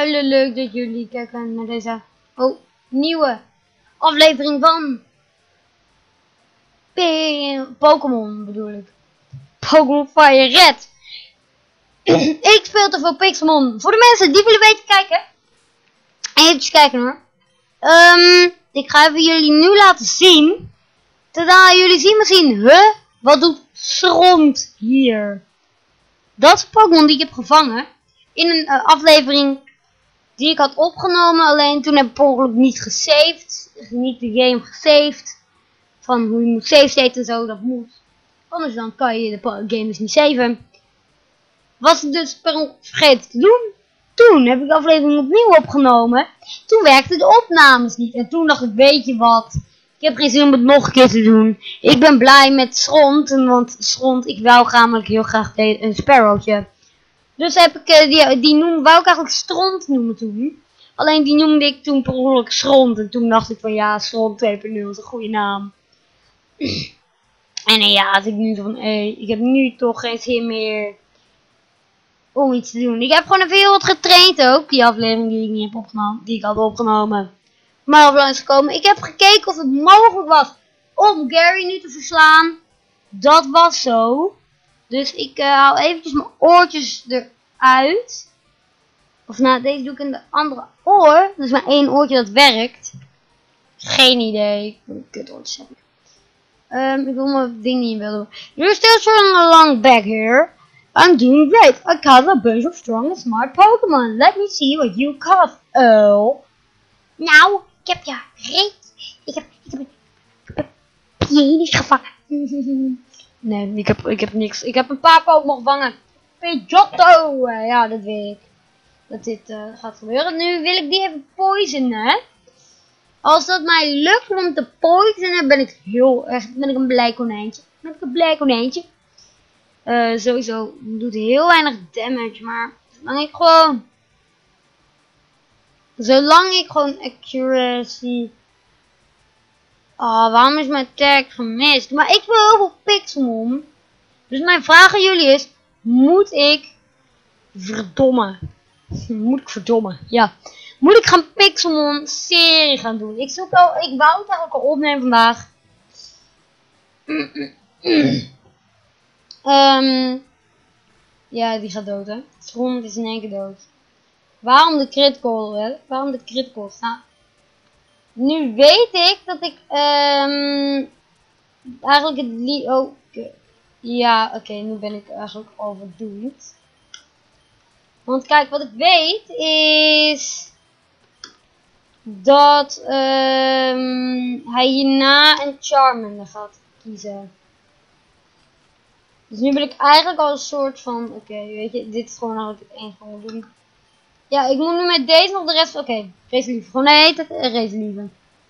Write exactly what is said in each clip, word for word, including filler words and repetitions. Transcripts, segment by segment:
hele leuk dat jullie kijken naar deze oh, nieuwe aflevering van Pokémon bedoel ik. Pokémon Fire Red. Ik speel te veel Pixelmon. Voor de mensen die willen weten kijken. Even kijken hoor. Um, ik ga even jullie nu laten zien. Tada, jullie zien misschien. Huh? Wat doet Schrond hier? Dat is een Pokémon die ik heb gevangen. In een uh, aflevering die ik had opgenomen. Alleen toen heb ik per ongeluk niet gesaved. Niet de game gesaved. Van hoe je moet save state en zo. Dat moet. Anders dan kan je de game dus niet saven. Was ik dus per ongeluk vergeten te doen. Toen heb ik de aflevering opnieuw opgenomen. Toen werkten de opnames niet. En toen dacht ik, weet je wat. Ik heb geen zin om het nog een keer te doen. Ik ben blij met Schrond. Want Schrond, ik wou namelijk heel graag een Sparrowtje. Dus heb ik, uh, die, die noem, wou ik eigenlijk Stront noemen toen. Alleen die noemde ik toen per ongeluk Schrond. En toen dacht ik van ja, Schrond twee punt nul is een goede naam. En uh, ja, als ik nu van, hey, ik heb nu toch geen zin meer om iets te doen. Ik heb gewoon even heel wat getraind ook. Die aflevering die ik niet heb opgenomen. Die ik had opgenomen. Maar op langs gekomen. Ik heb gekeken of het mogelijk was om Gary nu te verslaan. Dat was zo. Dus ik uh, haal eventjes mijn oortjes eruit. Of nou, deze doe ik in de andere oor. Dus maar één oortje dat werkt. Geen idee. Ik moet een kut oortjes hebben. Um, ik wil mijn ding niet in willen. You're still throwing a long back here. I'm doing great. I caught a bunch of strong and smart Pokémon. Let me see what you caught. Oh. Nou, ik heb ja reet. Ik heb, ik heb, ik heb Pienis gevangen. Nee, ik heb, ik heb niks. Ik heb een paar Pokémon gevangen. Pidgeotto. Uh, ja, dat weet ik. Dat dit uh, gaat gebeuren. Nu wil ik die even poisonen. Als dat mij lukt om te poisonen, ben ik heel erg, ben ik een blij konijntje. Ben ik een blij konijntje. Uh, sowieso doet heel weinig damage, maar zolang ik gewoon, zolang ik gewoon accuracy. Oh, waarom is mijn tag gemist? Maar ik wil heel veel Pixelmon. Dus mijn vraag aan jullie is, moet ik verdomme, moet ik verdomme, ja. Moet ik gaan Pixelmon serie gaan doen? Ik zoek al, ik wou het eigenlijk al opnemen vandaag. um, ja, die gaat dood hè. Schrond is in één keer dood. Waarom de critical hè? Waarom de critical? Nou, nu weet ik dat ik um, eigenlijk het lied. Oh, okay. Ja, oké, okay, nu ben ik eigenlijk overdoend. Want kijk, wat ik weet is dat um, hij hierna een Charmander gaat kiezen. Dus nu ben ik eigenlijk al een soort van, oké, okay, weet je, dit is gewoon eigenlijk het enige wat ik doen. Ja, ik moet nu met deze nog de rest, oké, okay, Resilieve, gewoon de hele tijd Resilieve.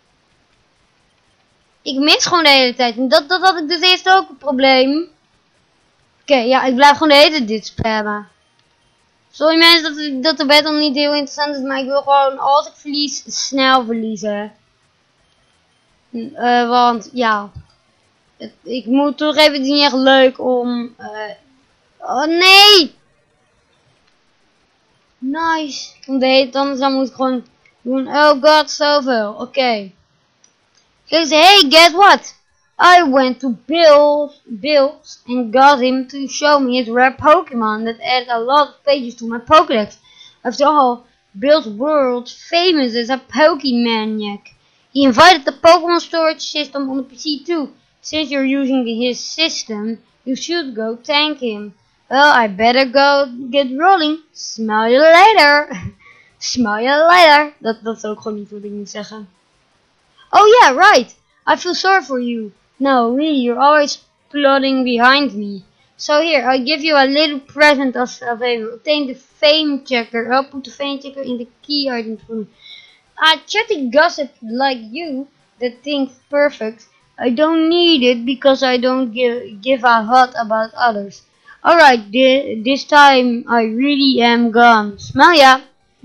Ik mis gewoon de hele tijd, en dat, dat had ik dus eerst ook een probleem. Oké, okay, ja, ik blijf gewoon de hele tijd dit spammen. Sorry mensen dat, dat de battle niet heel interessant is, maar ik wil gewoon als ik verlies, snel verliezen. Uh, want ja, het, ik moet toegeven, het is niet echt leuk om... Uh, oh nee! Nice. Want dan, dan moet ik gewoon doen, oh god, zoveel. Oké. Okay. He says, hey, guess what? I went to Bill's, Bill's and got him to show me his rare Pokemon that added a lot of pages to my Pokédex. After all, Bill's world famous as a Pokemaniac. He invited the Pokemon storage system on the P C too. Since you're using his system, you should go thank him. Well, I better go get rolling. Smell you later. Smell you later. Dat, dat is ook gewoon niet wat ik moet zeggen. Oh yeah, right. I feel sorry for you. No, really, you're always plodding behind me. So here, I'll give you a little present as a favor. Obtain the fame checker. I'll put the fame checker in the key item for me. A chatty gossip like you that thinks perfect. I don't need it because I don't give, give a hot about others. Alright, this time I really am gone. Smell ya.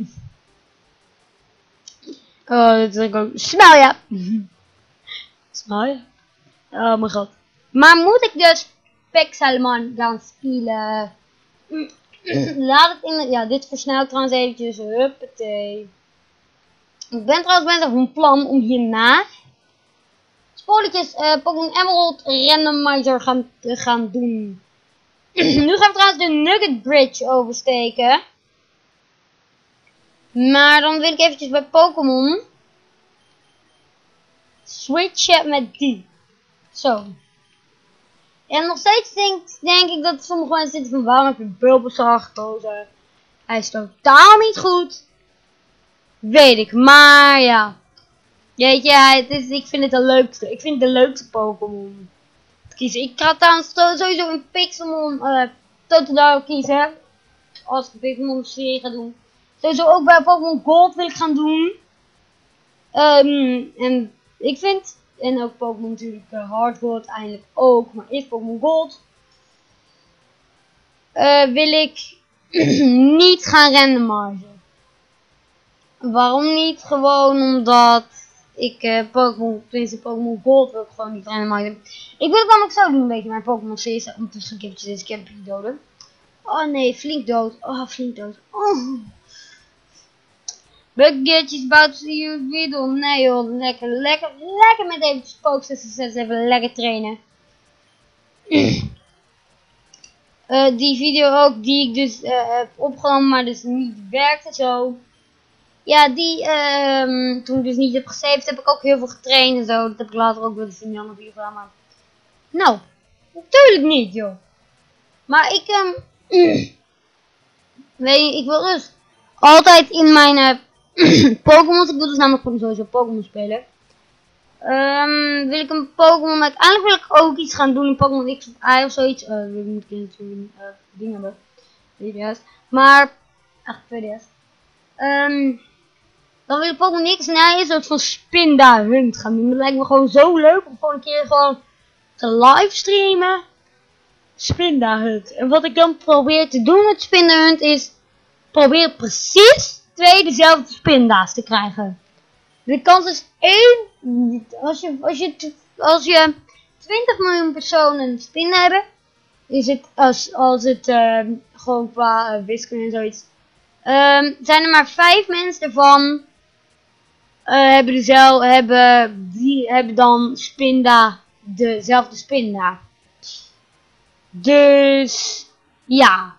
Oh, dat is ook. Smell ya. Smell ya. Oh mijn god. Maar moet ik dus Pixelmon gaan spelen? Laat het in de... Ja, dit versnelt trouwens eventjes. Huppatee. Ik ben trouwens best van plan om hierna spolletjes uh, Pokémon Emerald Randomizer gaan, uh, gaan doen. Nu gaan we trouwens de Nugget Bridge oversteken. Maar dan wil ik eventjes bij Pokémon switchen met die. Zo. En nog steeds denk, denk ik dat sommige mensen zitten van waarom heb je Bulbasaur gekozen? Hij is totaal niet goed. Weet ik, maar ja. Weet je, het is, ik vind het de leukste. Ik vind het de leukste Pokémon te kiezen. Ik ga trouwens sowieso een Pixelmon uh, Totodile kiezen. Als ik een Pokémon serie ga doen. Sowieso ook bij Pokémon Gold wil ik gaan doen. Um, en ik vind, en ook Pokémon natuurlijk uh, Hard Gold eindelijk ook, maar eerst Pokémon Gold. Uh, wil ik niet gaan randomizen. Waarom niet? Gewoon omdat ik uh, Pokémon, tenminste Pokémon Gold wil ik gewoon niet randomizen. Ik wil het dan ook zo doen, een beetje mijn Pokémon series. Ondertussen een keertje deze camping doden. Oh nee, flink dood. Oh, flink dood. Oh. Bucketjes about to you video. Nee joh, lekker, lekker, lekker met even spooksucces even lekker trainen. uh, die video ook die ik dus uh, heb opgenomen, maar dus niet werkte zo. Ja, die um, toen ik dus niet heb gesaved, heb ik ook heel veel getraind en zo. Dat heb ik later ook wel eens in die andere video gedaan, maar... Nou, natuurlijk niet joh. Maar ik, um, weet je, ik wil dus altijd in mijn... Uh, Pokémon, ik wil dus namelijk gewoon sowieso Pokémon spelen. Um, wil ik een Pokémon, uiteindelijk wil ik ook iets gaan doen in Pokémon X of Y of zoiets. Uh, wil ik moet ik natuurlijk uh, ding hebben. twee D S. Maar, echt twee D S. Um, dan wil ik Pokémon X en Y een soort van Spinda Hunt gaan doen. Dat lijkt me gewoon zo leuk om gewoon een keer gewoon te livestreamen. Spinda Hunt. En wat ik dan probeer te doen met Spinda Hunt is, probeer precies twee dezelfde spinda's te krijgen. De kans is één. Als je, als je, als je twintig miljoen personen een spin hebben, is het als, als het uh, gewoon qua uh, wiskunde en zoiets. Um, zijn er maar vijf mensen ervan uh, hebben, dezelfde, hebben, die hebben dan spinda, dezelfde spinda. Dus ja.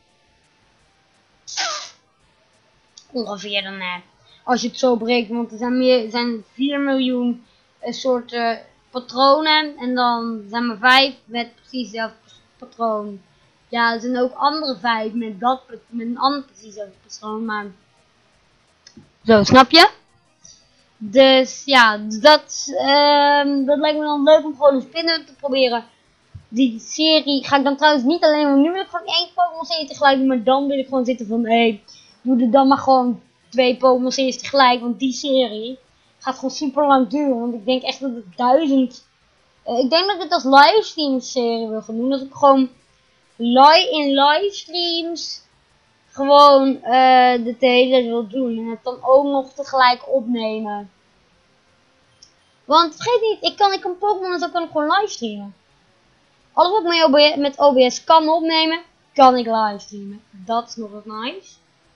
Ongeveer dan uh, als je het zo berekent, want er zijn, meer, er zijn vier miljoen uh, soorten patronen en dan zijn er vijf met precies hetzelfde patroon. Ja, er zijn ook andere vijf met, dat, met een ander precies hetzelfde patroon, maar zo, snap je? Dus ja, dat, uh, dat lijkt me dan leuk om gewoon een spinnen te proberen. Die serie ga ik dan trouwens niet alleen, want nu wil ik gewoon één Pokémon serie tegelijk doen, maar dan wil ik gewoon zitten van, hé, hey, doe er dan maar gewoon twee Pokémon series tegelijk, want die serie gaat gewoon super lang duren, want ik denk echt dat het duizend, uh, ik denk dat ik het als livestream serie wil gaan doen, dat ik gewoon live in livestreams gewoon uh, de hele wil doen en het dan ook nog tegelijk opnemen. Want vergeet niet, ik kan, ik kan Pokémon en zo kan ik gewoon livestreamen. Alles wat ik met O B S kan opnemen, kan ik livestreamen. Dat is nog wat nice.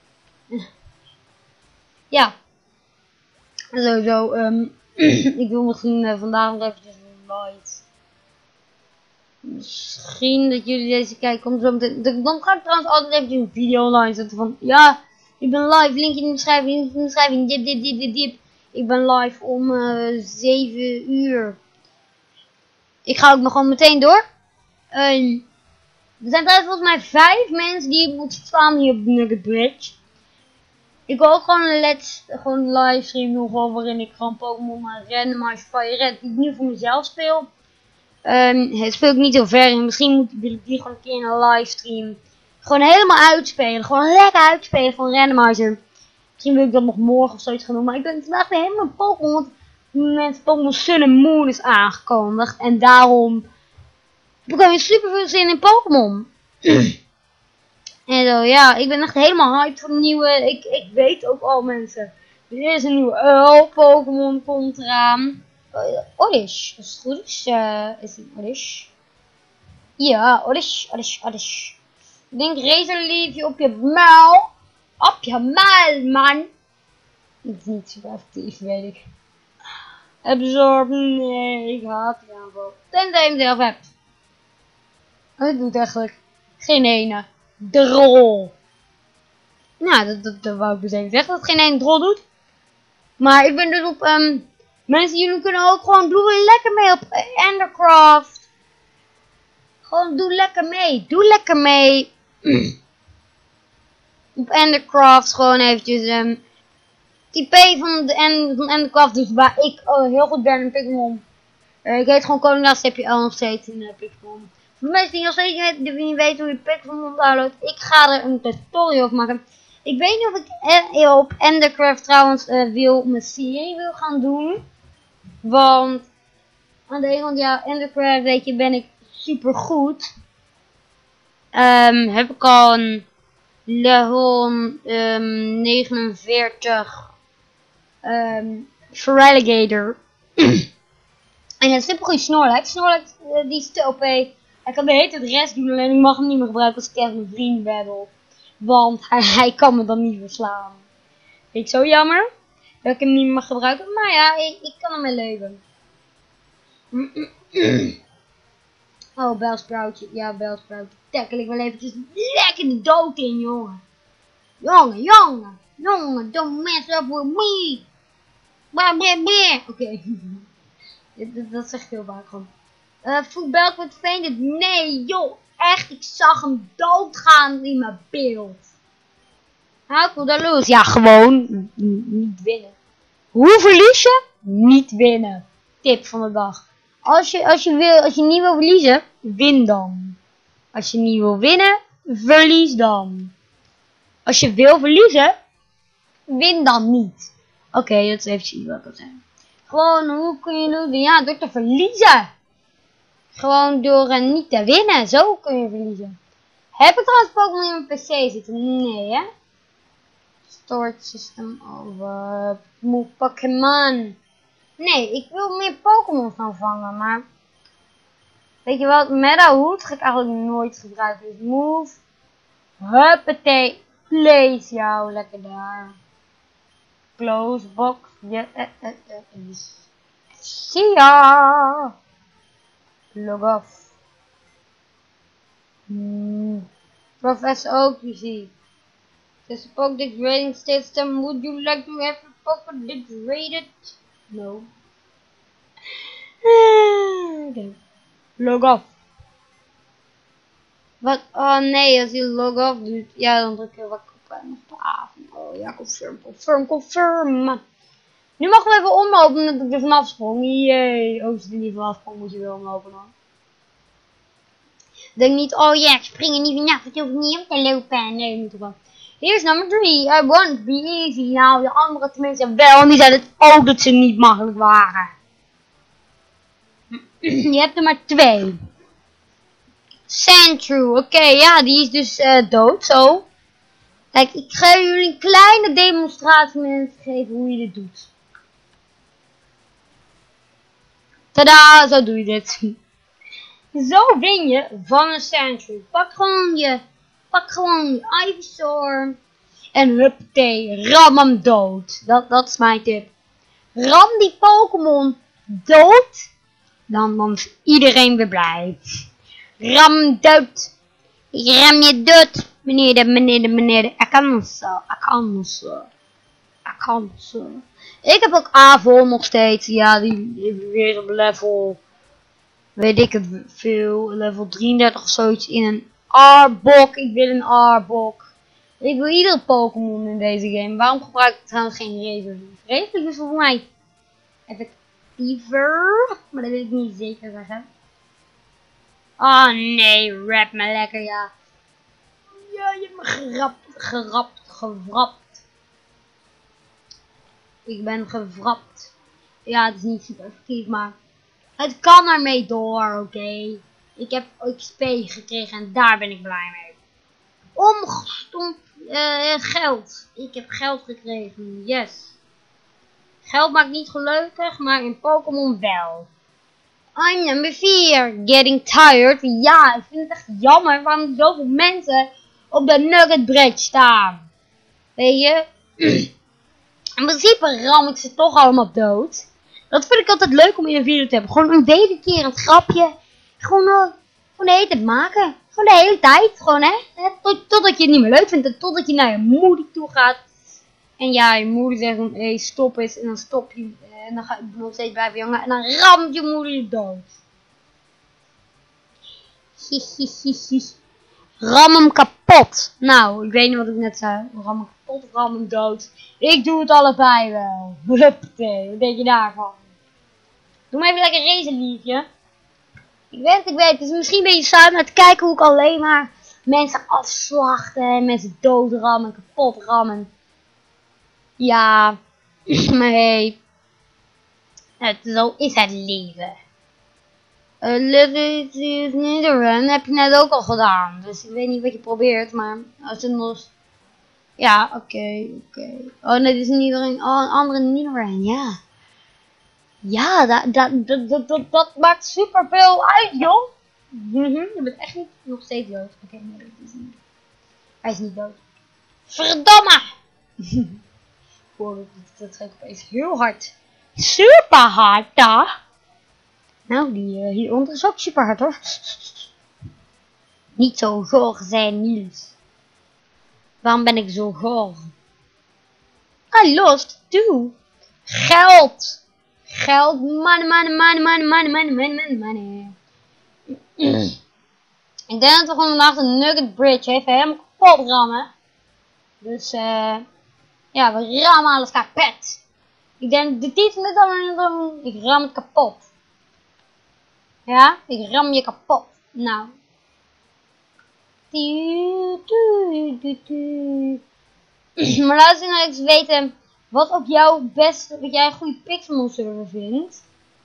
Ja. Sowieso, um, ik wil misschien uh, vandaag nog eventjes live. Misschien dat jullie deze kijken. Om zo meteen, dan ga ik trouwens altijd eventjes een video online zetten van, ja, ik ben live, linkje in de beschrijving, linkje in de beschrijving, dip, dip, dip, dip, dip. Ik ben live om uh, zeven uur. Ik ga ook nog gewoon meteen door. Uh, er zijn trouwens volgens mij vijf mensen die moeten staan hier op de Nugget Bridge. Ik wil ook gewoon een let's, gewoon een livestream nog wel waarin ik gewoon Pokémon Randomize Fire Red, die ik nu voor mezelf speel. Um, het speel ik niet heel ver in. Misschien moet, wil ik die gewoon een keer in een livestream gewoon helemaal uitspelen. Gewoon lekker uitspelen van Randomizer. Misschien wil ik dat nog morgen of zoiets gaan doen. Maar ik ben vandaag weer helemaal Pokémon met Pokémon Sun en Moon is aangekondigd. En daarom heb ik super veel zin in Pokémon. En zo, ja, ik ben echt helemaal hyped voor de nieuwe. Ik, ik weet ook al mensen. Er is een nieuwe Earl Pokémon komt eraan. Uh, Oddish, als het goed is, uh, is het Oddish. Ja, Oddish, Oddish, Oddish. denk razorliefje op je muil. Op je muil, man. Dat is niet zo effectief, weet ik. Absorb, nee, ik haat die aanval. Tenzij je hem zelf hebt. Het doet eigenlijk geen ene drol. Nou, dat, dat, dat wou ik dus even zeggen, dat het geen ene drol doet. Maar ik ben dus op, um, mensen, jullie kunnen ook gewoon, doen lekker mee op uh, Endercraft. Gewoon doe lekker mee, doe lekker mee. Op Endercraft gewoon eventjes, um, I P van, de end, van Endercraft, dus waar ik oh, heel goed ben in Pokémon. Uh, ik heet gewoon Koning heb je al nog steeds in uh, Pokémon. Voor de mensen die nog steeds niet, die niet weten hoe je Pokémon downloadt, ik ga er een tutorial van maken. Ik weet niet of ik eh, op Endercraft trouwens uh, wil mijn serie wil gaan doen. Want aan de ene kant, ja, Endercraft, weet je, ben ik super goed. Um, heb ik al een level um, negenenveertig um, Feraligatr. En een super goede Snorlax. Snorlax uh, die is te O P. Hij kan de hele tijd de rest doen, alleen ik mag hem niet meer gebruiken als ik tegen mijn vriend battle. Want hij, hij kan me dan niet verslaan. Vind ik zo jammer dat ik hem niet meer mag gebruiken. Maar ja, ik, ik kan ermee leven. Oh, Bellsproutje. Ja, Bellsproutje. Tackle ik wel eventjes lekker de dood in, jongen. Jongen, jongen. Jongen, don't mess up with me. Oké. Okay. dat, dat zeg ik heel vaak gewoon. Uh, Voetbelk wordt fainted. Nee, joh. Echt, ik zag hem doodgaan in mijn beeld. How could I lose? Ja, gewoon niet winnen. Hoe verlies je? Niet winnen. Tip van de dag. Als je, als je, wil, als je niet wil verliezen, win dan. Als je niet wil winnen, verlies dan. Als je wil verliezen, win dan niet. Oké, okay, dat is even wat ik wil zeggen. Gewoon, hoe kun je doen? Ja, door te verliezen. Gewoon door uh, niet te winnen. Zo kun je verliezen. Heb ik trouwens Pokémon in mijn P C zitten? Nee, hè? Storage system over. Move Pokémon. Nee, ik wil meer Pokémon gaan vangen, maar... Weet je wat? Meadowood ga ik eigenlijk nooit gebruiken. Dus move. Huppatee. Place jou lekker daar. Close box. Ja, eh, eh, eh. Zie ya. Log off. Hmm. Professor Oak, you see. This Poke degrading system. Would you like to have a Poke degraded? No. Okay. Log off. Wat? Oh nee, als je log off doet, ja, dan druk je wat op en op de avond. Oh ja, confirm, confirm, confirm. Nu mag we even omlopen dat ik er vanaf sprong. Jee, oh, als je er niet vanaf sprong, moet je wel omlopen dan. Denk niet, oh ja, ik spring er niet vanaf, ik hoef niet op te lopen. Nee, moet wel. Hier is nummer drie. I want to be easy. Nou, de andere tenminste wel. En die zeiden het ook dat ze niet makkelijk waren. Je hebt er maar twee. Sandshrew. Oké, okay, ja, die is dus uh, dood. Zo. Kijk, ik ga jullie een kleine demonstratie mensen geven hoe je dit doet. Tada, zo doe je dit. Zo win je van een Sandshrew. Pak gewoon je, pak gewoon je Ivysaur. En huppatee, ram hem dood. Dat, dat is mijn tip. Ram die Pokémon dood. Dan, dan is iedereen weer blij. Ram dood. Ik ram je dood. Meneer de, meneer de, meneer de. Ik kan zo. Ik kan zo. Ik kan zo. Ik heb ook Avon nog steeds. Ja, die heeft weer op level. Weet ik het veel. Level drieëndertig of zoiets in een Arbok. Ik wil een Arbok. Ik wil iedere Pokémon in deze game. Waarom gebruik ik trouwens geen Razorleaf? Razorleaf is voor mij effectiever. Maar dat wil ik niet zeker zeggen. Oh nee, rap me lekker, ja. Ja, je hebt me gerapt, gerapt, gewrapt. Ik ben gewrapt. Ja, het is niet super effectief, maar het kan ermee door, oké. Okay? Ik heb X P gekregen en daar ben ik blij mee. Omgestompt uh, geld. Ik heb geld gekregen, yes. Geld maakt niet gelukkig, maar in Pokémon wel. I'm number vier. Getting tired. Ja, ik vind het echt jammer waarom zoveel mensen op de Nugget Bridge staan. Weet je? In principe ram ik ze toch allemaal dood. Dat vind ik altijd leuk om in een video te hebben. Gewoon een deze keer een grapje. Gewoon, uh, gewoon de hele tijd maken. Gewoon de hele tijd. Gewoon hè. Tot, totdat je het niet meer leuk vindt. En totdat je naar je moeder toe gaat. En ja, je moeder zegt dan, hé, hey, stop eens. En dan stop je. En dan ga je nog steeds blijven jongen. En dan ramt je moeder je dood. Ram hem kapot. Nou, ik weet niet wat ik net zei. Ram hem kapot, ram hem dood. Ik doe het allebei wel. Huppatee, wat denk je daarvan? Doe maar even lekker racen, liefje. Ik weet het, ik weet het. Het is misschien een beetje saai, maar te kijken hoe ik alleen maar mensen afslachten. En mensen doodrammen, kapot rammen. Ja, maar hé. Hey, zo is het leven. Uh, leven is niet een run, heb je net ook al gedaan. Dus ik weet niet wat je probeert, maar als het nog... Ja, oké, okay, oké. Okay. Oh nee, dit is niet een, oh, een andere Nidoran, ja. Ja, dat, dat, dat, dat, dat, dat maakt super veel uit, joh. Mm-hmm. Je bent echt niet nog steeds dood. Oké, okay, nee, dat is niet. Hij is niet dood. Verdomme! Wow, dat, dat gaat opeens heel hard. Super hard, ja. Nou, die uh, hieronder is ook super hard, hoor. Niet zo goor zijn, Niels. Waarom ben ik zo goor? I lost two. Geld. Geld. Money, money, money, money, money, money, money, money, money. Ik denk dat we gewoon vandaag de Nugget Bridge even helemaal kapot rammen. Dus, eh... Uh, ja, we rammen alles kapot. Ik denk, de titel is dan... Ik ram het kapot. Ja, ik ram je kapot. Nou. Maar laat ze nou eens weten wat op jouw beste, wat jij een goede Pixelmon server vindt.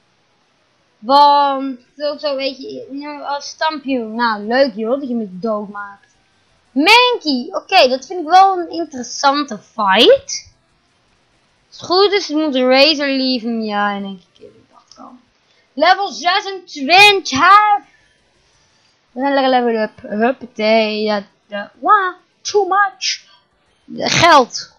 Want, ook zo weet je, als Stampioen, nou leuk joh, dat je me dood maakt. Mankey, oké, okay, dat vind ik wel een interessante fight. Als het goed is, moet de Razor lieven, ja, en denk ik, dat kan. Level zesentwintig. We gaan lekker level up. Huppatee. Ja, ja. Wow, too much. Geld.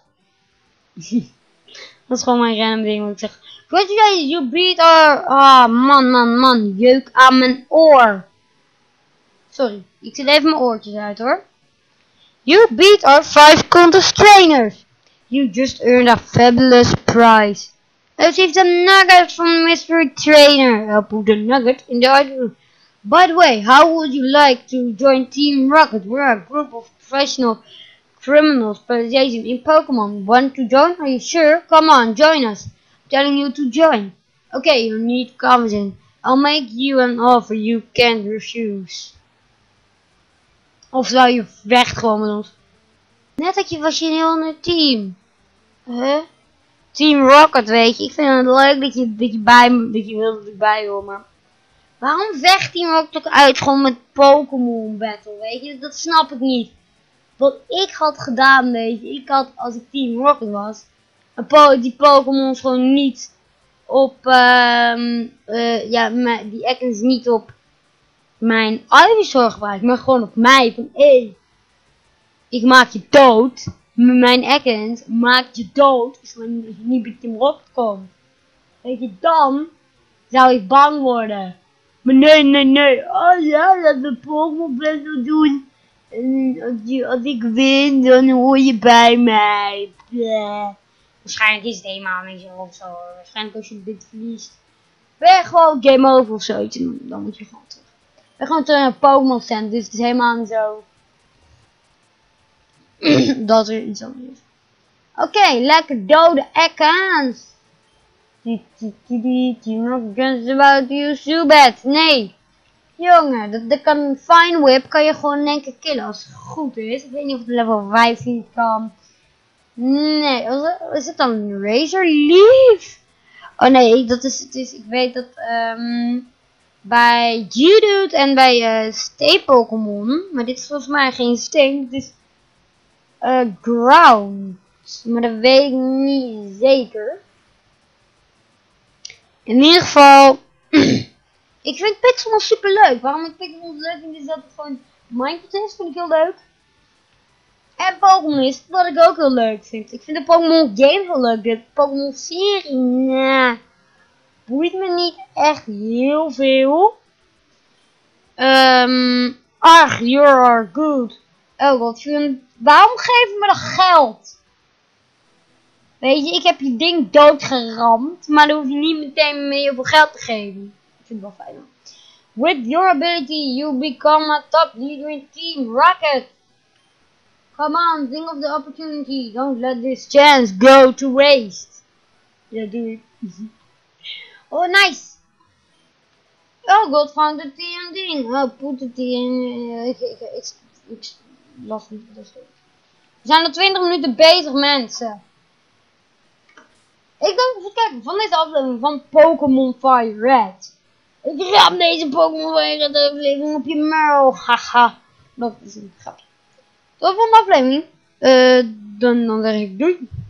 Dat is gewoon mijn random ding wat ik zeg. Weet je, you beat our... Ah, oh, man, man, man. Jeuk aan mijn oor. Sorry, ik zet even mijn oortjes uit hoor. You beat our five contest trainers. You just earned a fabulous prize. Receive the nugget from mystery trainer. I'll put the nugget in the other room. By the way, how would you like to join Team Rocket? We're a group of professional criminals specializing in Pokemon. Want to join? Are you sure? Come on, join us. I'm telling you to join. Okay, you need confidence. I'll make you an offer you can't refuse. Of zou je vecht gewoon met ons? Net dat je was je een heel ander team. Huh? Team Rocket, weet je. Ik vind het leuk dat je, dat je bij me, dat je wil dat ik bij hoor, maar... Waarom vecht Team Rocket ook uit gewoon met Pokémon Battle, weet je? Dat snap ik niet. Wat ik had gedaan, weet je. Ik had, als ik Team Rocket was, po die Pokémons gewoon niet op, um, uh, ja, die Ekans niet op mijn Ivysaur gebruikt, maar gewoon op mij. Van, hé, hey, ik maak je dood. Met mijn Ekans maak je dood. Dus wanneer je niet bij Team Rocket komt. Weet je, dan zou ik bang worden. Maar nee, nee, nee. Oh ja, dat we Pokémon Battle doen. En als, je, als ik win, dan hoor je bij mij. Bleh. Waarschijnlijk is het helemaal niet zo of zo. Waarschijnlijk als je dit verliest, ben je gewoon game over of zoiets. En dan moet je gewoon terug. Ik ben gewoon terug naar Pokémon Center, dus het is helemaal niet zo. Dat er iets anders is. Oké, okay, lekker dode Ekans. You're not just about you, Zubat. Nee. Jongen, dat, dat kan een Fine Whip kan je gewoon in één keer killen als het goed is. Ik weet niet of het level vijftien kan. Nee, is het dan een Razor Leaf? Oh nee, dat is, het is, ik weet dat um, bij Geodude en bij uh, Stay Pokémon, maar dit is volgens mij geen steen, dit is uh, Ground. Maar dat weet ik niet zeker. In ieder geval, ik vind Pixelmon super leuk. Waarom ik Pixelmon leuk vind is dat het gewoon Minecraft is, vind ik heel leuk. En Pokémon is wat ik ook heel leuk vind. Ik vind de Pokémon game heel leuk. De Pokémon serie, nah, boeit me niet echt heel veel. Um, ach, you're good. Oh god, waarom geven we dat geld? Weet je, ik heb je ding doodgeramd, maar dan hoef je niet meteen meer heel veel geld te geven. Ik vind het wel fijn. With your ability, you become a top leader in Team Rocket. Come on, think of the opportunity. Don't let this chance go to waste. Ja, doe ik. Oh, nice. Oh god, found the T N ding. Oh, put the T N. Uh, ik, ik, ik, ik las niet. We zijn al twintig minuten bezig, mensen. Ik denk even kijken van deze aflevering van Pokémon Fire Red. Ik ram deze Pokémon Fire Red aflevering op je muil. Haha. Dat is een grapje. Tot de volgende aflevering. Uh, dan, dan zeg ik doei.